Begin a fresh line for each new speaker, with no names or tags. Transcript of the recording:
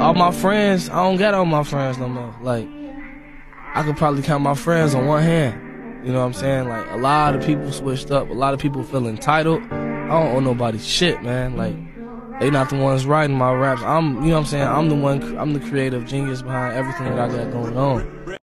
all my friends, I don't got all my friends no more. Like, I could probably count my friends on one hand. You know what I'm saying? Like, a lot of people switched up. A lot of people feel entitled. I don't owe nobody shit, man. Like, they not the ones writing my raps. You know what I'm saying? I'm the creative genius behind everything that I got going on.